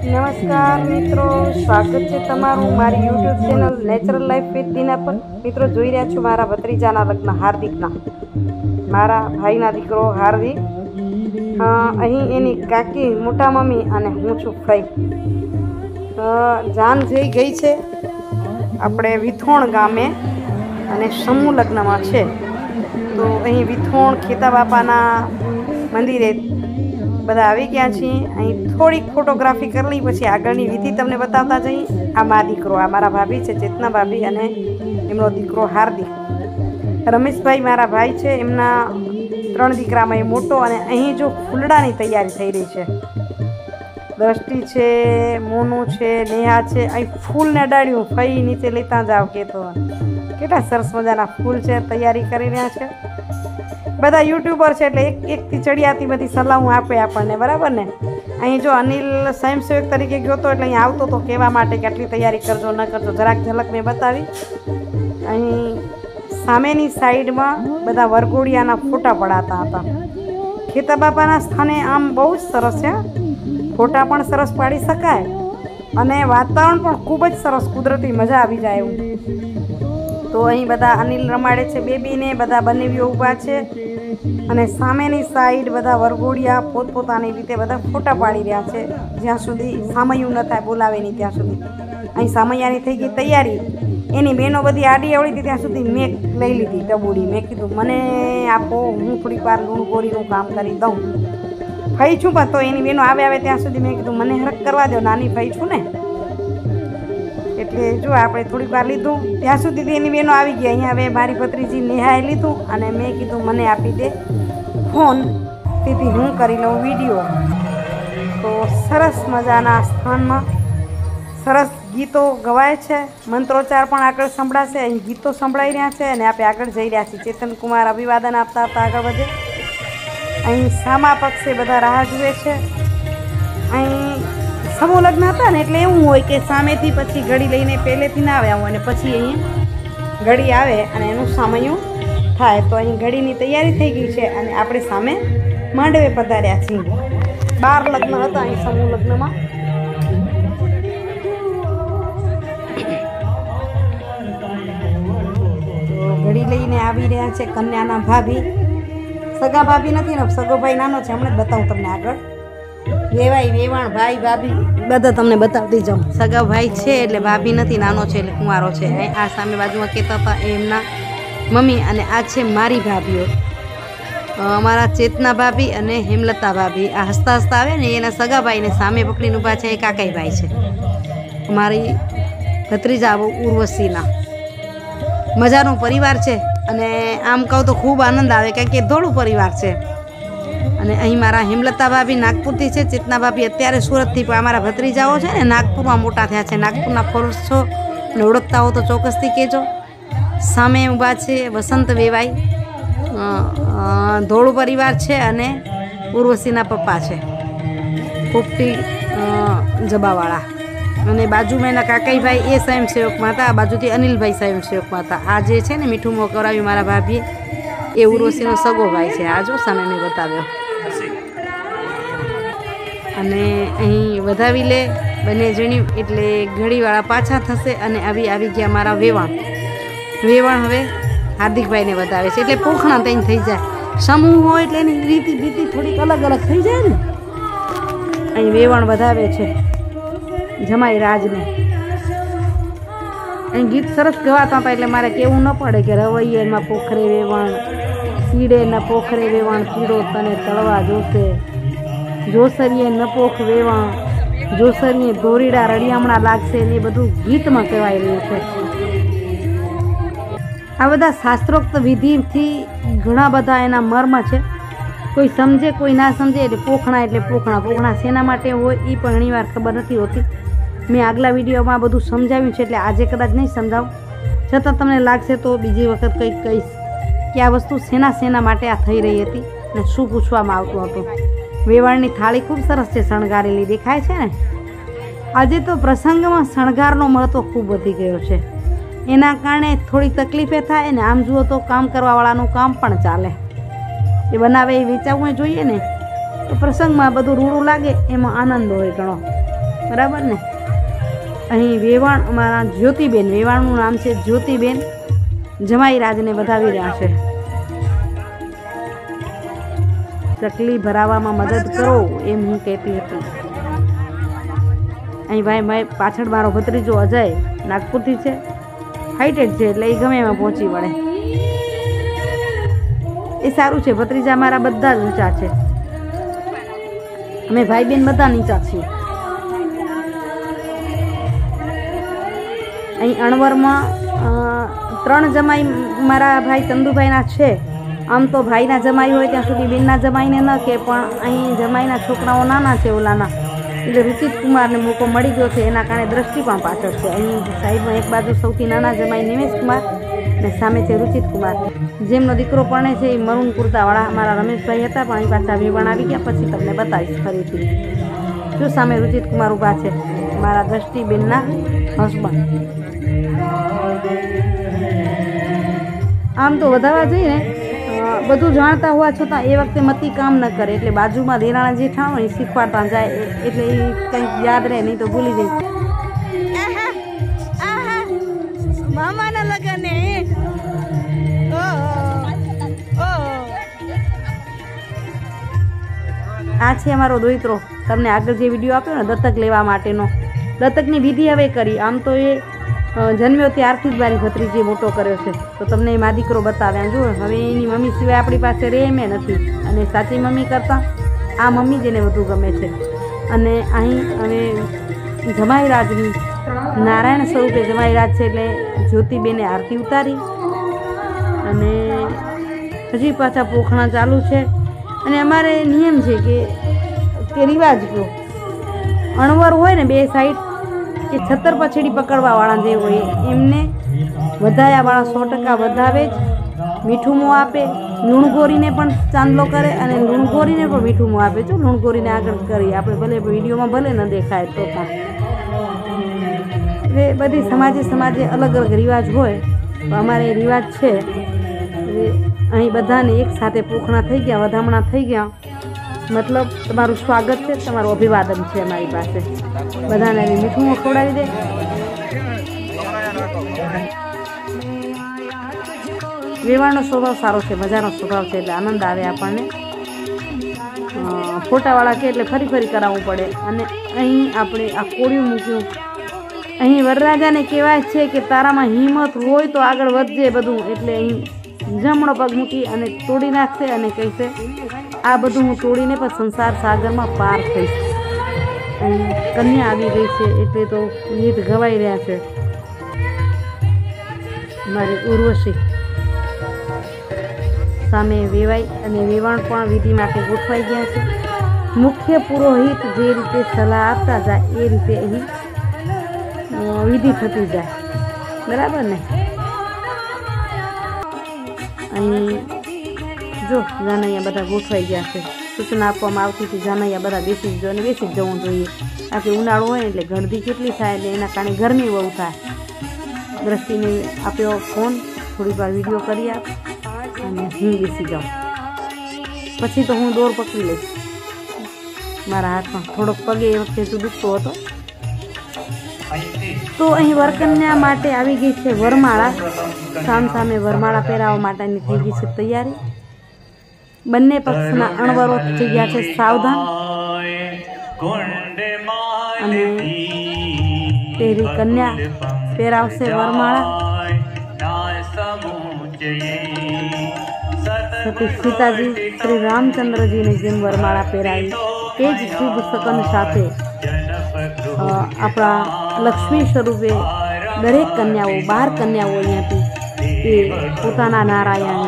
નમસ્કાર મિત્રો, સ્વાગત છે તમારું મારી YouTube channel natural life with Dina પર। મિત્રો જોઈ રહ્યા છો મારા ભત્રીજાના લગ્ન હાર્દિકના, મારા ભાઈના દીકરો હાર્દિક, અહીં એની કાકી મોટા મમ્મી અને હું છું ફઈ। જાન જઈ ગઈ છે આપણે વિથોણ ગામે અને સમૂહ લગ્નમાં છે। તો અહીં વિથોણ ખેતા બાપાના મંદિરે બધા આવી ગયા છીએ। અહીં થોડીક ફોટોગ્રાફી કરી લઈ, પછી આગળની વિધિ તમને બતાવતા જઈએ। આ મારા દીકરો, આ મારા ભાભી છે ચેતના ભાભી અને એમનો દીકરો હાર્દિક। રમેશભાઈ મારા ભાઈ છે, એમના 3 દીકરામાં એ મોટો। અને અહીં જો ફૂલડાની તૈયારી થઈ રહી છે, દ્રષ્ટિ છે, મોનું છે, નેહા છે। અહીં ફૂલને ડાળ્યું ફઈ નીચે લેતા જાઓ કે તો કેટલા સરસ મજાના ફૂલ છે, તૈયારી કરી રહ્યા છે। બધા યુટ્યુબર છે એટલે એકથી ચડિયાતી બધી સલાહ આપે આપણને, બરાબર ને। અહીં જો અનિલ સ્વયંસેવક તરીકે ગયો હતો એટલે અહીં આવતો તો કહેવા માટે કે આટલી તૈયારી કરજો ન કરજો, જરાક ઝલક મેં બતાવી। અહીં સામેની સાઈડમાં બધા વરઘોડિયાના ફોટા પડાતા હતા। ખેતા બાપાના સ્થાને આમ બહુ જ સરસ છે, ફોટા પણ સરસ પાડી શકાય અને વાતાવરણ પણ ખૂબ જ સરસ, કુદરતી મજા આવી જાય એવું। તો અહીં બધા અનિલ રમાડે છે બેબીને, બધા બનેવીઓ ઊભા છે અને સામેની સાઈડ બધા વરઘોડિયા પોતપોતાની રીતે બધા ફોટા પાડી રહ્યા છે, જ્યાં સુધી સામૈયું ન થાય બોલાવે નહીં ત્યાં સુધી। અહીં સામૈયાની થઈ ગઈ તૈયારી, એની બહેનો બધી આડી અવળી હતી ત્યાં સુધી મેં લઈ લીધી ટબુડી। મેં કીધું મને આપો, હું થોડીક વાર લૂણ ગોળીનું કામ કરી દઉં। ફઈ છું પણ તો એની બહેનો આવે ત્યાં સુધી મેં કીધું મને હરક કરવા દો, નાની ફઈ છું ને, એટલે જો આપણે થોડીક વાર લીધું ત્યાં સુધી એની બહેનો આવી ગઈ। અહીંયા હવે મારી ભત્રીજી નેહાએ લીધું અને મેં કીધું મને આપી દે ફોન, તેથી હું કરી લઉં વિડીયો। તો સરસ મજાના સ્થાનમાં સરસ ગીતો ગવાય છે, મંત્રોચ્ચાર પણ આગળ સંભળાશે। અહીં ગીતો સંભળાઈ રહ્યા છે અને આપણે આગળ જઈ રહ્યા છીએ। ચેતન કુમાર અભિવાદન આપતા આપતા આગળ વધે। અહીં સામા પક્ષે બધા રાહ જુએ છે। અહીં સમૂહ લગ્ન હતા ને એટલે એવું હોય કે સામેથી પછી ઘડી લઈને પહેલેથી ના આવ્યા હોય અને પછી અહીંયા ઘડી આવે અને એનું સામૈયું થાય। તો અહીં ઘડીની તૈયારી થઈ ગઈ છે અને આપણે સામે માંડવે પધાર્યા છીએ। 12 લગ્ન હતા અહીં સમૂહ લગ્નમાં। તો ઘડી લઈને આવી રહ્યા છે કન્યાના ભાભી, સગા ભાભી નથી ને, સગો ભાઈ નાનો છે, હમણાં જ બતાવું તમને આગળ। વેવાઈ વેવાણ ભાઈ ભાભી બધા તમને બતાવતી જાઉં। સગા ભાઈ છે એટલે ભાભી નથી, નાનો છે એટલે કુંવારો છે। આ સામે બાજુમાં કહેતા હતા એમના મમ્મી અને આ છે મારી ભાભીઓ, અમારા ચેતના ભાભી અને હેમલતા ભાભી। આ હસતા હસતા આવે ને એના સગા ભાઈને સામે પકડીને ઊભા છે, એ કાકાઈ ભાઈ છે મારી ભત્રીજા ઉર્વશીના। મજાનો પરિવાર છે અને આમ કહું તો ખૂબ આનંદ આવે કારણ કે ધોળું પરિવાર છે। અને અહીં મારા હેમલતા ભાભી નાગપુરથી છે, ચેતના ભાભી અત્યારે સુરતથી, પણ અમારા ભત્રીજાઓ છે ને નાગપુરમાં મોટા થયા છે। નાગપુરના ફોર્સ છો અને ઓળખતા હો તો ચોક્કસથી કહેજો। સામે ઊભા છે વસંત વેવાઈ, ધોળું પરિવાર છે અને ઉર્વશીના પપ્પા છે પોપટી જબાવાળા। અને બાજુમાં એના કાકાઈભાઈ એ સ્વયંસેવકમાં હતા, આ બાજુથી અનિલભાઈ સ્વયંસેવકમાં હતા। આ જે છે ને મીઠું મોં કરાવ્યું મારા ભાભીએ એ ઉર્વશીનો સગો ભાઈ છે। આ જો સામે મેં બતાવ્યો। અને અહીં વધાવી લે બંને જણી એટલે ઘડીવાળા પાછા થશે અને આવી ગયા મારા વેવાણ હવે હાર્દિકભાઈને વધાવે છે એટલે પોખણા તઈને થઈ જાય। સમૂહ હોય એટલે એની રીતિ બીતિ થોડીક અલગ અલગ થઈ જાય ને। અહીં વેવાણ વધાવે છે જમાઈ રાજને। અહીં ગીત સરસ ગવાતા હતા એટલે મારે કહેવું ન પડે કે રવૈયેમાં પોખરે વેવાણ, પીડેના પોખરે વેવાણ, પીડો તને તળવા જોશે, જોસરીએ નપોખ વેવાણ, જોસરીએ ધોરીડા રળિયામણા લાગશે, ને એ બધું ગીતમાં કહેવાય રહ્યું છે। આ બધા શાસ્ત્રોક્ત વિધિથી ઘણા બધા એના મર્મ છે, કોઈ સમજે કોઈ ના સમજે। એટલે પોખણા શેના માટે હોય એ પણ ઘણીવાર ખબર નથી હોતી। મેં આગલા વિડીયોમાં બધું સમજાવ્યું છે એટલે આજે કદાચ નહીં સમજાવું, છતાં તમને લાગશે તો બીજી વખત કંઈક કહીશ કે આ વસ્તુ શેના માટે આ થઈ રહી હતી ને શું પૂછવામાં આવતું હતું। વેવાણની થાળી ખૂબ સરસ છે, શણગારેલી દેખાય છે ને। આજે તો પ્રસંગમાં શણગારનો મહત્ત્વ ખૂબ વધી ગયો છે, એના કારણે થોડી તકલીફે થાય ને આમ જુઓ તો કામ કરવાવાળાનું કામ પણ ચાલે। એ બનાવે એ વેચાવવું જોઈએ ને, તો પ્રસંગમાં બધું રૂડું લાગે એમાં આનંદ હોય ઘણો। બરાબર ને. અહીં વેવાણ અમારા જ્યોતિબેન, વેવાણનું નામ છે જ્યોતિબેન, જમાઈ રાજને વધાવી રહ્યા છે. ચકલી ભરાવામાં મદદ કરો એમ હું કહેતી હતી. અહીં ભાઈ પાછળ મારો ભત્રીજો અજય નાગપુરથી છે, હાઈટેડ છે એટલે એ ગમે એમાં પહોંચી વળે. એ સારું છે, ભત્રીજા મારા બધા જ ઊંચા છે, અમે ભાઈ બેન બધા નીચા છીએ. અહીં અણવરમાં 3 જમાઈ મારા ભાઈ ચંદુભાઈના છે. આમ તો ભાઈના જમાઈ હોય ત્યાં સુધી બેનના જમાઈને ન કે, પણ અહીં જમાઈના છોકરાઓ નાના છે ઓલાના, એટલે રુચિત કુમારને મોકો મળી ગયો છે, એના કારણે દ્રષ્ટિ પણ પાછળ છે. અહીં સાઈડમાં એક બાજુ સૌથી નાના જમાઈ નિમેશ કુમાર અને સામે છે રુચિત કુમાર. જેમનો દીકરો પરણે છે એ મરૂન કુર્તાવાળા મારા રમેશભાઈ હતા, પણ અહીં પાછા વેવાણ આવી ગયા, પછી તમને બતાવીશ ફરીથી. જો સામે રુચિત કુમાર ઊભા છે, મારા દ્રષ્ટિબેનના હસબન્ડ. આમ તો વધારવા જઈએ ને બધું જાણતા હોવા છતાં એ વખતે મતી કામ ન કરે, એટલે બાજુમાં દેરાણા જેઠાણ હોય શીખવાડતા જાય, એટલે એ કંઈક યાદ રહે, નહીં તો ભૂલી જાય. મામાના લગન આ છે અમારો દોહિત્રો. તમને આગળ જે વિડીયો આપ્યો ને દત્તક લેવા માટેનો, દત્તકની વિધિ હવે કરી. આમ તો એ જન્મ્યો ત્યારથી જ મારી ભત્રીજીએ મોટો કર્યો છે, તો તમને એ મા દીકરો બતાવ્યા. જુઓ, હવે એની મમ્મી સિવાય આપણી પાસે રહે એમ નથી, અને સાચી મમ્મી કરતાં આ મમ્મી જેને વધુ ગમે છે. અને અહીં હવે જમાઈરાજની નારાયણ સ્વરૂપે જમાઈરાજ છે, એટલે જ્યોતિબેને આરતી ઉતારી, અને હજી પાછા પોખણા ચાલુ છે. અને અમારે નિયમ છે કે રિવાજ કયો, અણવર હોય ને બે સાઈડ કે છત્તર પછડી પકડવાવાળા જે હોય એમને વધાયાવાળા 100% વધાવે જ, મીઠું મોં આપે, લૂણગોરીને પણ ચાંદલો કરે, અને લૂણગોરીને પણ મીઠું મોં આપે. જો લૂણગોરીને આગળ કરી આપણે ભલે વિડીયોમાં ભલે ન દેખાય તો પણ. એટલે બધી સમાજે અલગ અલગ રિવાજ હોય, તો અમારે રિવાજ છે. અહીં બધાને એક સાથે પોખણા થઈ ગયા, વધામણા થઈ ગયા, મતલબ તમારું સ્વાગત છે, તમારું અભિવાદન છે અમારી પાસે. બધાને મીઠું ખવડાવી દે. વેવાણનો સ્વભાવ સારો છે, મજાનો સ્વભાવ છે, એટલે આનંદ આવે આપણને. ફોટાવાળા કે એટલે ફરી ફરી કરાવવું પડે. અને અહીં આપણે આ કોળિયું મૂક્યું. અહીં વરરાજાને કહેવાય છે કે તારામાં હિંમત હોય તો આગળ વધજે બધું, એટલે અહીં જમણો પગ મૂકી અને તોડી નાખશે અને કહેશે આ બધું હું તોડીને પણ સંસાર સાગરમાં પાર થઈશ. અહીં કન્યા આવી ગઈ છે, એટલે તો ગીત ગવાઈ રહ્યા છે. મારી ઉર્વશી સામે વેવાઈ અને વેવાણ પણ વિધિ માટે ગોઠવાઈ ગયા છે. મુખ્ય પુરોહિત જે રીતે સલાહ આપતા જાય એ રીતે અહીં વિધિ થતી જાય, બરાબર ને. અહીં જો જાનૈયા બધા ગોઠવાઈ ગયા છે. સૂચના આપવામાં આવતી હતી જાનૈયા બધા બેસી જ અને બેસી જ જવું જોઈએ. આથી ઉનાળો હોય એટલે ગરદી કેટલી થાય, એટલે એના કારણે ગરમી બહુ થાય. દ્રષ્ટિને આપ્યો ફોન, થોડી વાર વિડીયો કરી આપ અને હું બેસી જાઉં. પછી તો હું દોર પકડી લઈશ મારા હાથમાં. થોડોક પગે એ વખતે તો દુખતો હતો. તો અહીં વરકન્યા માટે આવી ગઈ છે વરમાળા. સામે વરમાળા પહેરાવવા માટેની થઈ ગઈ છે તૈયારી. બંને પક્ષના અણવરો થઈ ગયા છે સાવધાન, અને પહેરી કન્યા પહેરાવશે વરમાળા. સતી સીતાજી શ્રી રામચંદ્રજીને જેમ વરમાળા પહેરાવી એ જ શુભ સકન સાથે આપણા લક્ષ્મી સ્વરૂપે દરેક કન્યાઓ 12 કન્યાઓ અહીંયાથી એ પોતાના નારાયણને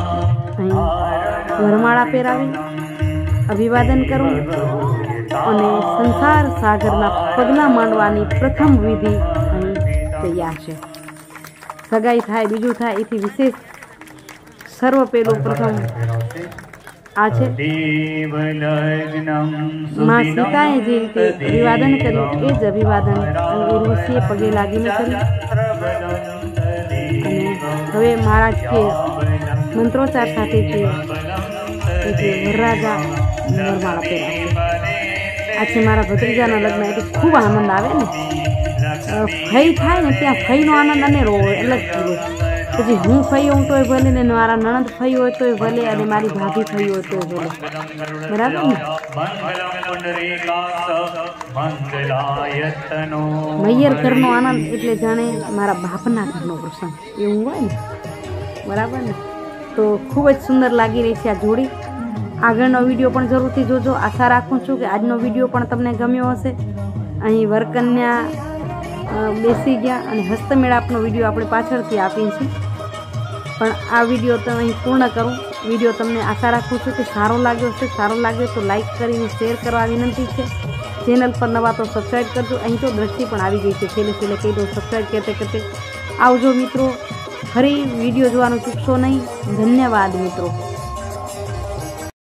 અહીં વરમાળા પહેરાવી અભિવાદન કરવું અને સંસાર સાગરના પગલાં માંડવાની પ્રથમ વિધિ અહીં તૈયાર છે. સગાઈ થાય બીજું થાય એથી વિશેષ સર્વ પેલું પ્રથમ આ છે. માં સીતાએ જે રીતે અભિવાદન કર્યું એ જ અભિવાદન ઉર્વશીએ પગે લાગીને કર્યું. અને હવે મારા કે મંત્રોચ્ચાર સાથે કે વરરાજા વરમાળા પહેરાવશે. આજે મારા ભત્રીજાના લગ્ન એટલે ખૂબ આનંદ આવે ને ફઈ થાય ને ત્યાં ફઈનો આનંદ અનેરો હોય અલગ હોય પછી હું ફઈ હોઉં તોય ભલે ને મારા નણંદ ફઈ હોય તોય ભલે અને મારી ભાભી ફઈ હોય તોય ભલે બરાબર ને મૈયર ઘરનો આનંદ એટલે જાણે મારા બાપના ઘરનો પ્રસંગ એવું હોય ને બરાબર ને તો ખૂબ જ સુંદર લાગી રહી છે આ જોડી આગળનો વિડીયો પણ જરૂરથી જોજો આશા રાખું છું કે આજનો વિડીયો પણ તમને ગમ્યો હશે અહીં વરકન્યા બેસી ગયા અને હસ્તમેળાપનો વિડીયો આપણે પાછળથી આપીએ છીએ પણ આ વિડીયો તો અહીં પૂર્ણ કરું વિડીયો તમને આશા રાખું છું કે સારો લાગ્યો હશે સારો લાગ્યો તો લાઈક કરીને શેર કરવા વિનંતી છે ચેનલ પર નવા તો સબસ્ક્રાઈબ કરજો અહીં તો દ્રષ્ટિ પણ આવી ગઈ છે છેલ્લે કહી દો સબસ્ક્રાઈબ કરતે આવજો મિત્રો ફરી વિડીયો જોવાનું ચૂકશો નહીં ધન્યવાદ મિત્રો